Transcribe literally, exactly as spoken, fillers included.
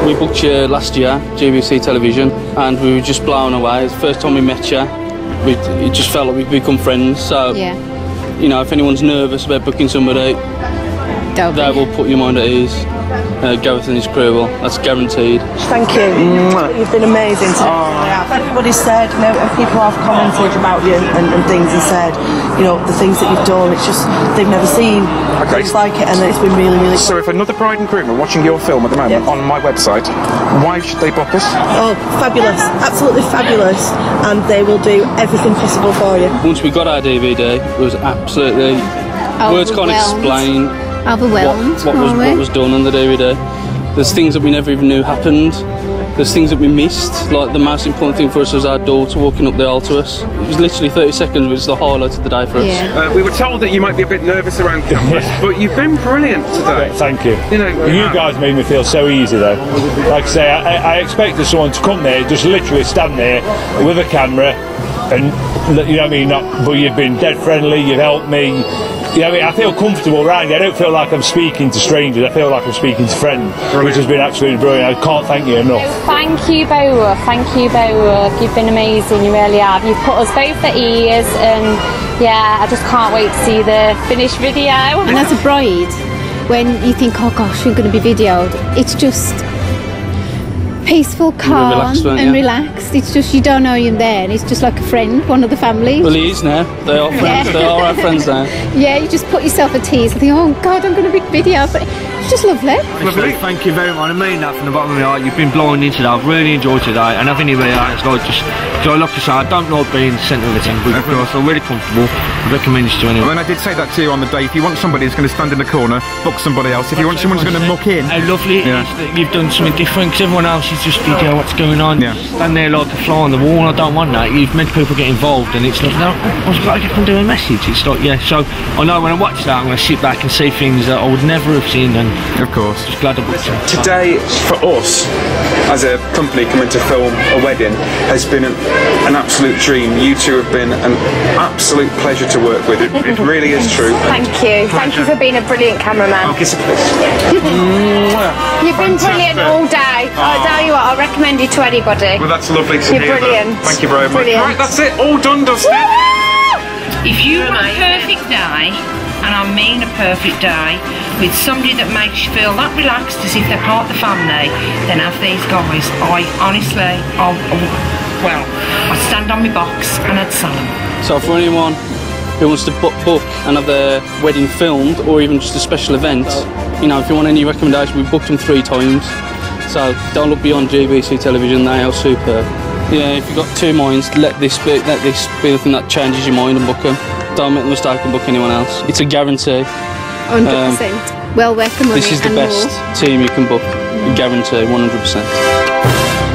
We booked you last year, G B C Television, and we were just blown away. It's the first time we met you. We, it just felt like we'd become friends. So, yeah. you know, if anyone's nervous about booking somebody, Don't they be. will put your mind at ease. Uh, Gareth and his crew will. That's guaranteed. Thank you. You've been amazing today. Oh. Everybody said, you know, and people have commented about you and, and things and said, you know, the things that you've done, it's just, they've never seen okay. things like it, and it's been really, really So if another bride and groom are watching your film at the moment yes. on my website, why should they book us? Oh, fabulous. Absolutely fabulous. And they will do everything possible for you. Once we got our D V D, it was absolutely... Words can't explain Overwhelmed, what, what, was, what was done on the D V D. There's things that we never even knew happened. There's things that we missed. Like the most important thing for us was our daughter walking up the aisle to us. It was literally thirty seconds, which was the highlight of the day for us. Yeah. Uh, we were told that you might be a bit nervous around cameras, but you've been brilliant today. Thank you. You know, you guys made me feel so easy though. Like I say, I, I expected someone to come there, just literally stand there with a camera, and you know what I mean. Not, but you've been dead friendly. You've helped me. You know what I mean? I feel comfortable around you. I don't feel like I'm speaking to strangers. I feel like I'm speaking to friends, brilliant. Which has been absolutely brilliant. I can't thank you enough. Thank you both. Thank you both. You've been amazing. You really have. You've put us both at ease, and yeah, I just can't wait to see the finished video. And as a bride, when you think, oh gosh, you're going to be videoed, it's just peaceful, calm, relaxed, and yeah. relaxed. It's just, you don't know you're there, and it's just like a friend, one of the family. Well, he is now. They are friends. Yeah. They are our friends now. Yeah, you just put yourself at ease. I think, oh God, I'm going to be videoed. But it's just lovely. Honestly, thank you very much. I mean that from the bottom of my heart. You've been blinding today. I've really enjoyed today, and having you here, it's like just. So like I say, I don't like being centre of attention, but I feel really comfortable. I recommend this to anyone. I mean, I did say that to you on the day. If you want somebody who's going to stand in the corner, book somebody else. If you want someone who's going to muck in, how lovely it yeah. is that you've done something different, because everyone else is just video what's going on. Yeah. Stand there like a fly on the wall. I don't want that. You've made people get involved, and it's like, no, I was like, I can do a message. It's like, yeah. So I know when I watch that, I'm going to sit back and see things that I would never have seen, and of course, just glad I booked it. Today, for us, as a company coming to film a wedding, has been an, an absolute dream. You two have been an absolute pleasure to work with. It, it really is true. Thank you. Thank you for being a brilliant cameraman. Oh, kiss a kiss. You've been brilliant all day. Oh. I tell you what, I recommend you to anybody. Well, that's lovely to You're hear. brilliant. That. Thank you very much. Brilliant. Right, that's it. All done, dusted. If you want a perfect day, and I mean a perfect day, with somebody that makes you feel that relaxed as if they're part of the family, then have these guys. I honestly, I, I, well, I'd stand on my box and I'd sell them. So for anyone who wants to book, book and have their wedding filmed, or even just a special event, you know, if you want any recommendation, we've booked them three times. So don't look beyond G B C Television, they are superb. Yeah, if you've got two minds, let this be, let this be the thing that changes your mind and book them. Don't make the mistake and book anyone else. It's a guarantee. one hundred percent. Um, well worth the money. This is the and best more. team you can book. Guarantee, one hundred percent.